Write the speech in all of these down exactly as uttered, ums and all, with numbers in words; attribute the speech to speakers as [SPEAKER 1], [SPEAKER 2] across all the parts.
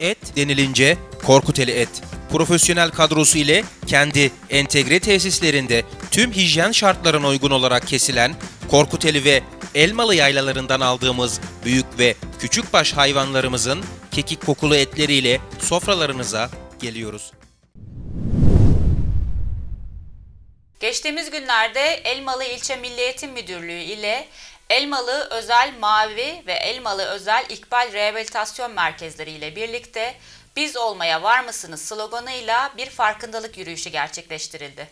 [SPEAKER 1] Et denilince Korkuteli Et. Profesyonel kadrosu ile kendi entegre tesislerinde tüm hijyen şartlarına uygun olarak kesilen Korkuteli ve Elmalı yaylalarından aldığımız büyük ve küçükbaş hayvanlarımızın kekik kokulu etleriyle sofralarınıza geliyoruz.
[SPEAKER 2] Geçtiğimiz günlerde Elmalı İlçe Milli Eğitim Müdürlüğü ile Elmalı Özel Mavi ve Elmalı Özel İkbal Rehabilitasyon Merkezleri ile birlikte "Biz olmaya var mısınız?" sloganıyla bir farkındalık yürüyüşü gerçekleştirildi.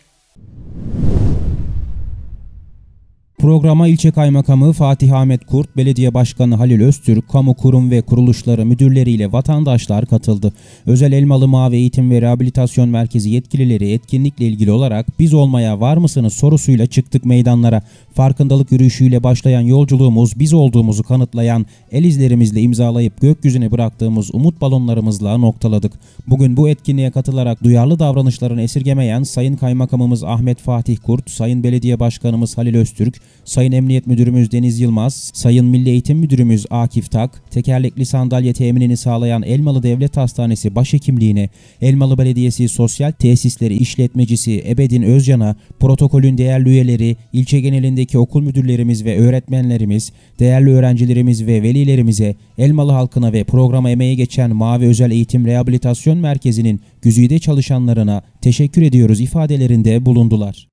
[SPEAKER 3] Programa ilçe kaymakamı Fatih Ahmet Kurt, belediye başkanı Halil Öztürk, kamu kurum ve kuruluşları müdürleriyle vatandaşlar katıldı. Özel Elmalı Mavi Eğitim ve Rehabilitasyon Merkezi yetkilileri etkinlikle ilgili olarak "Biz olmaya var mısınız?" sorusuyla çıktık meydanlara. Farkındalık yürüyüşüyle başlayan yolculuğumuz biz olduğumuzu kanıtlayan el izlerimizle imzalayıp gökyüzüne bıraktığımız umut balonlarımızla noktaladık. Bugün bu etkinliğe katılarak duyarlı davranışlarını esirgemeyen Sayın Kaymakamımız Ahmet Fatih Kurt, Sayın Belediye Başkanımız Halil Öztürk, Sayın Emniyet Müdürümüz Deniz Yılmaz, Sayın Milli Eğitim Müdürümüz Akif Tak, tekerlekli sandalye teminini sağlayan Elmalı Devlet Hastanesi Başhekimliğine, Elmalı Belediyesi Sosyal Tesisleri İşletmecisi Ebedin Özcan'a, protokolün değerli üyeleri, ilçe genelindeki okul müdürlerimiz ve öğretmenlerimiz, değerli öğrencilerimiz ve velilerimize, Elmalı halkına ve programa emeği geçen Mavi Özel Eğitim Rehabilitasyon Merkezi'nin güzide çalışanlarına teşekkür ediyoruz ifadelerinde bulundular.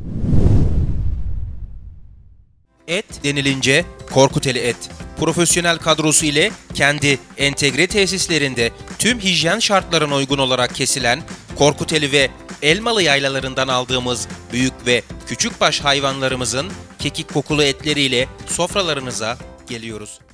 [SPEAKER 1] Et denilince Korkuteli Et. Profesyonel kadrosu ile kendi entegre tesislerinde tüm hijyen şartlarına uygun olarak kesilen Korkuteli ve Elmalı yaylalarından aldığımız büyük ve küçükbaş hayvanlarımızın kekik kokulu etleriyle sofralarınıza geliyoruz.